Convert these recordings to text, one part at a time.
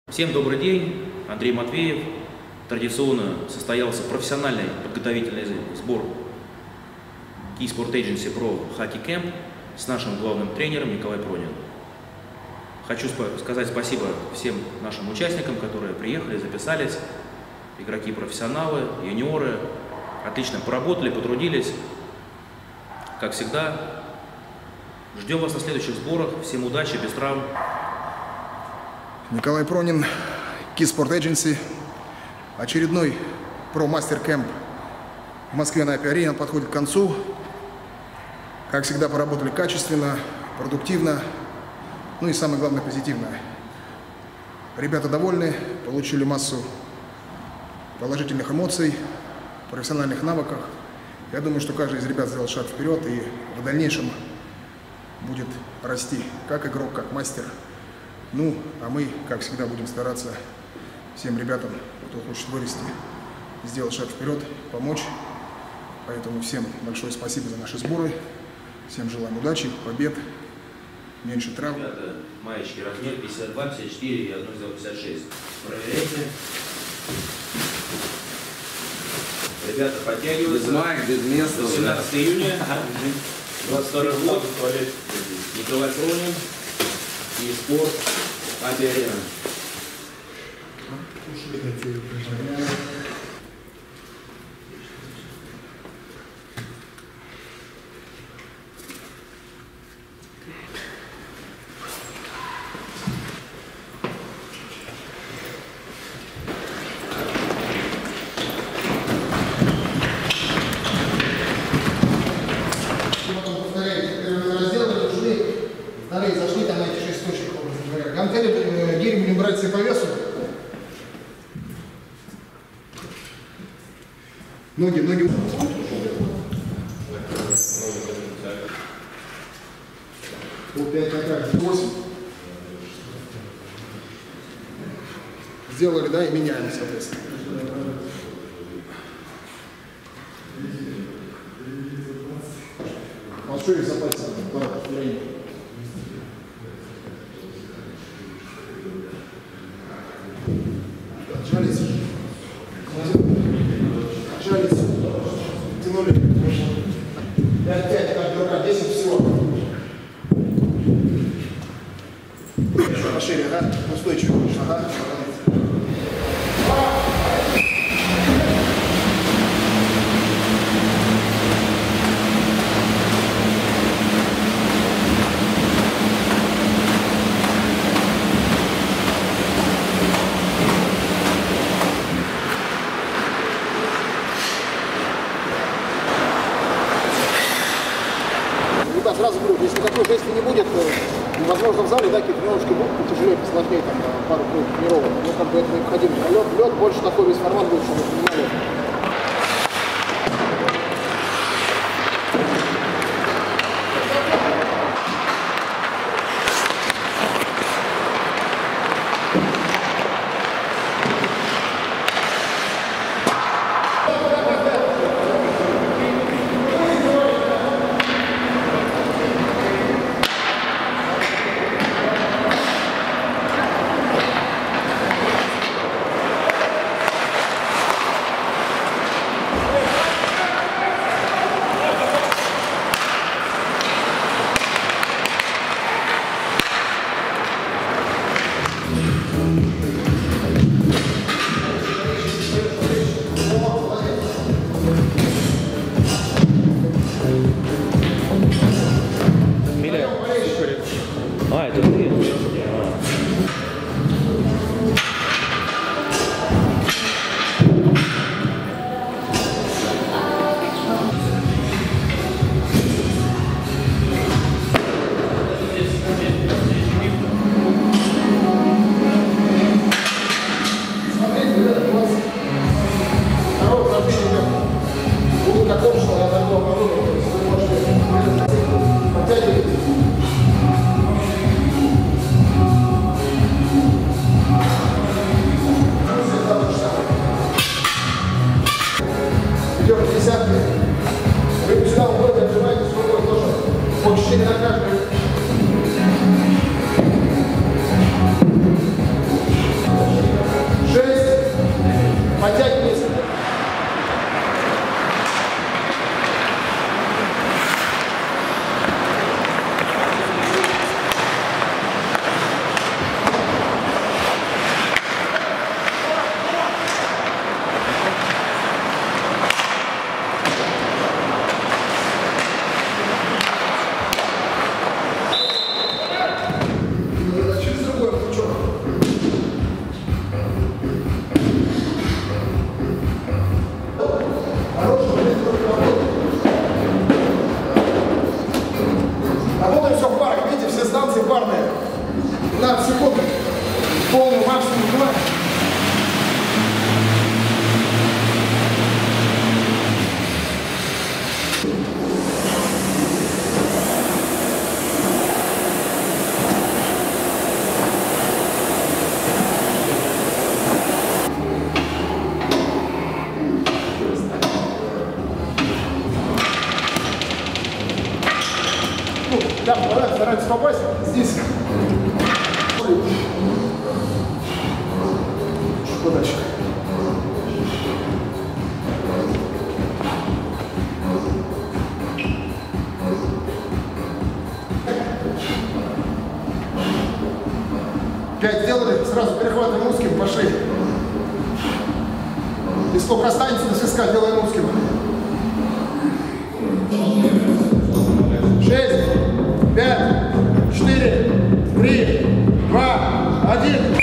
Всем добрый день, Андрей Матвеев. Традиционно состоялся профессиональный подготовительный сбор Key Sport Agency Pro Hockey Camp с нашим главным тренером Николаем Прониным. Хочу сказать спасибо всем нашим участникам, которые приехали, записались, игроки-профессионалы, юниоры, отлично поработали, потрудились. Как всегда, ждем вас на следующих сборах. Всем удачи, без травм. Николай Пронин, Key Sport Agency. Очередной Pro-Master Camp в Москве на Апи-арене подходит к концу. Как всегда, поработали качественно, продуктивно, ну и самое главное, позитивно. Ребята довольны, получили массу положительных эмоций, профессиональных навыков. Я думаю, что каждый из ребят сделал шаг вперед и в дальнейшем будет расти как игрок, как мастер. Ну, а мы, как всегда, будем стараться всем ребятам, кто хочет вырасти, сделать шаг вперед, помочь. Поэтому всем большое спасибо за наши сборы. Всем желаем удачи, побед, меньше травм. Ребята, маечки, размер 52, 54 и 1,56. Проверяйте. Ребята, подтягиваются. Без маек, без места. 17 июня, 22 год. Николай Пронин и спорт Апи-арена. Зашли там на эти 6 точек, образно говоря. Гантели, гири будем брать себе по весу. Ноги. 5 на каждый. 8. Сделали, да, и меняем, соответственно. Большой за пальцем. Отжались. Тянули. 5, каждый рука, 10 всего. Еще пошире, да? Устойчиво. Ага. Сразу говорю, если такой жести не будет, то, возможно, в зале, да, какие-то тренировочки будут потяжелее, посложнее, там, пару тренировок. Но как бы это необходимо. Лед больше такой весь формат будет, чтобы вы понимали. Работаем все в парах, видите, все станции парные. 15 секунд, полный максимум 2. Да, старайтесь попасть здесь. Что дальше? Пять сделали, сразу перехватываем узким по шее. И сколько останется до свистка, делаем узким. 6, 5, 4, 3, 2, 1.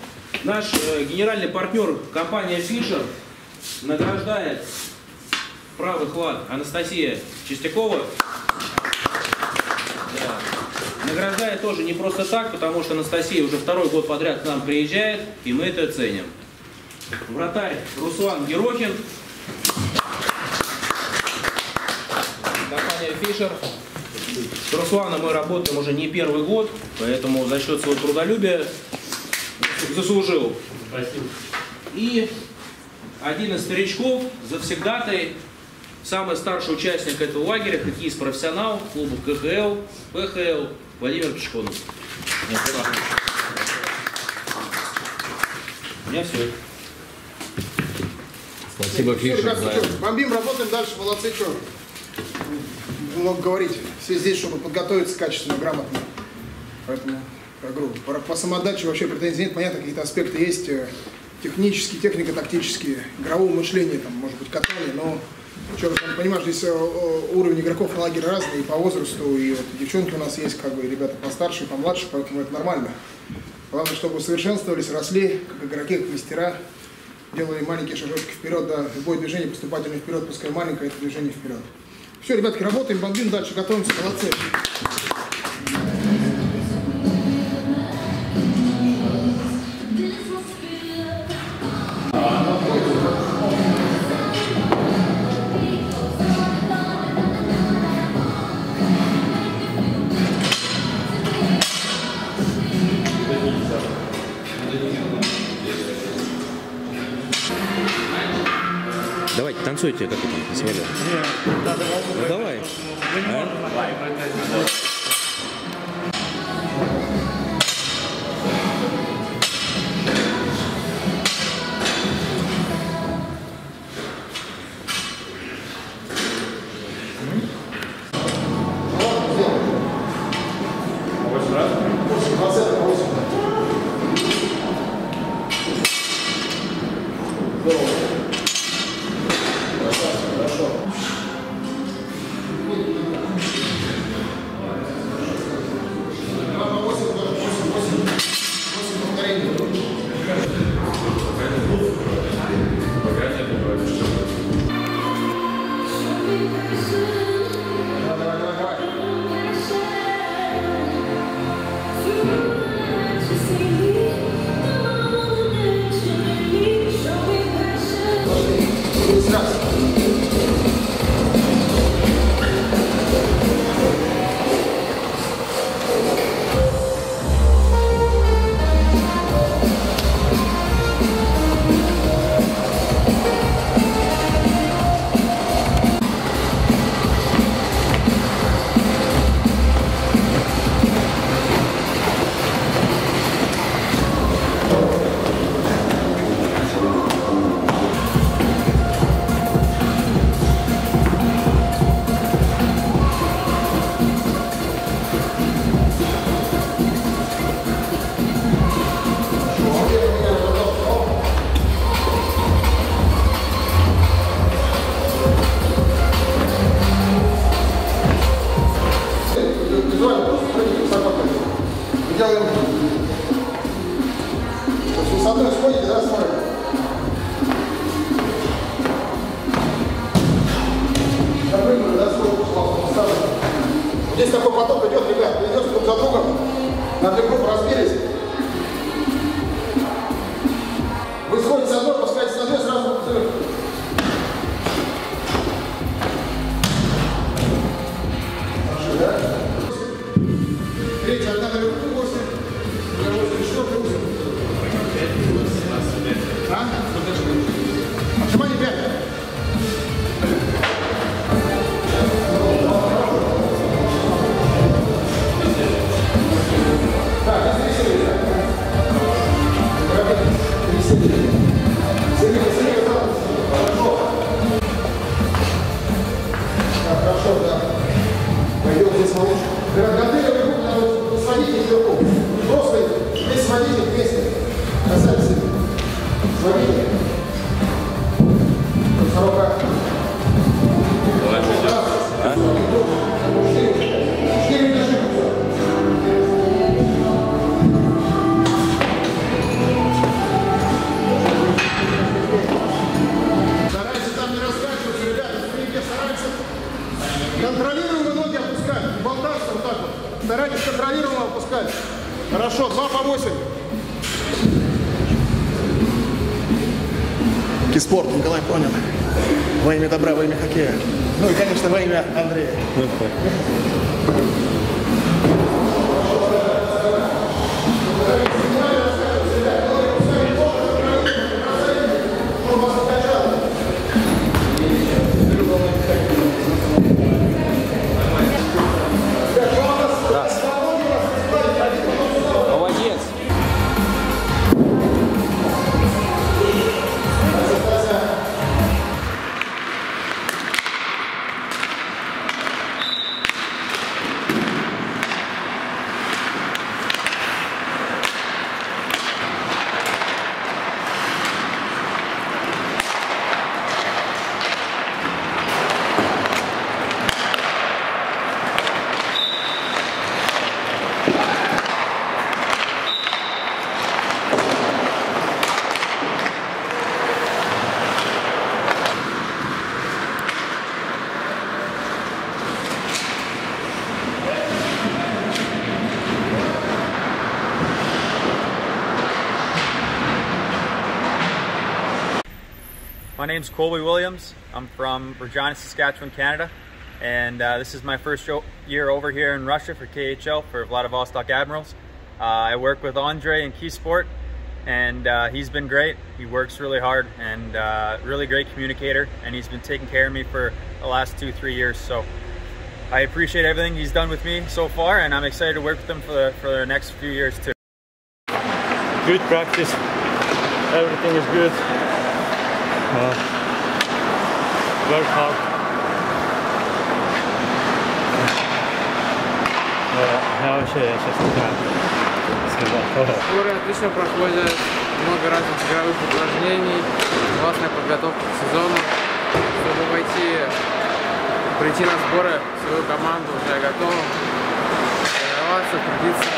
Наш генеральный партнер, компания Fisher, награждает правый хлад Анастасия Чистякова. Да. Награждает тоже не просто так, потому что Анастасия уже второй год подряд к нам приезжает, и мы это ценим. Вратарь Руслан Герохин. Компания Фишер. С Русланом мы работаем уже не первый год, поэтому за счет своего трудолюбия заслужил. Спасибо. И один из старичков, завсегдатай, самый старший участник этого лагеря, хоккеист-профессионал клуба КХЛ, ПХЛ Владимир Пешконов. У меня все. Спасибо, Фишер. Ребята, бомбим, работаем дальше, молодцы, что много говорить. Все здесь, чтобы подготовиться качественно, грамотно. Поэтому, я говорю, по самоотдаче вообще претензий нет. Понятно, какие-то аспекты есть, технические, технико-тактические, игрового мышления, там, может быть, катание, но, что, понимаешь, здесь уровень игроков на лагере разный, и по возрасту, и вот девчонки у нас есть, как бы, ребята постарше, помладше, поэтому это нормально. Главное, чтобы усовершенствовались, росли, как игроки, как мастера, делали маленькие шажочки вперед, да, любое движение поступательное вперед, пускай маленькое, это движение вперед. Все, ребятки, работаем, бомбим дальше, готовимся, молодцы. Давайте, танцуйте, как вы там, на свадьбе. Ну давай. Делаем. С одной сходите, да, смотрим. Запрыгнули, да, сходим. Здесь такой поток идет, ребят, идет друг за другом. На две группы разбились. Вы сходите с одной, пускаете с одной, сразу взрыв. Хорошо, да? Третья, одна наверху, 8. Я 8, четвертый, 8. А? Отжимание 5. Так, здесь веселее. Веселее. Веселее, да. Хорошо. Так, хорошо, да. Пойдем здесь малыш. Гантели вы сводите вверху. Просто здесь сводите вместе. Касайтесь. Сводите. Рука. Четыре держи. Старайтесь там не раскачиваться, ребята. Контролируемо ноги опускать. Не болтаться вот так вот. Старайтесь контролируемо опускать. Хорошо, 2 по 8. Киспорт, Николай понял. Во имя добра, во имя хоккея. Ну и, конечно, во имя Андрея. Молодец. My name's Colby Williams. I'm from Regina, Saskatchewan, Canada, and this is my first year over here in Russia for KHL for Vladivostok Admirals. I work with Andre in Keysport, and he's been great. He works really hard and really great communicator, and he's been taking care of me for the last 2-3 years. So I appreciate everything he's done with me so far, and I'm excited to work with him for the next few years too. Good practice. Everything is good. Work hard. Я вообще сейчас не знаю, сказать. Сборы отлично проходят, много разных игровых упражнений, классная подготовка к сезону. Чтобы прийти на сборы, свою команду уже готовы тренироваться, трудиться.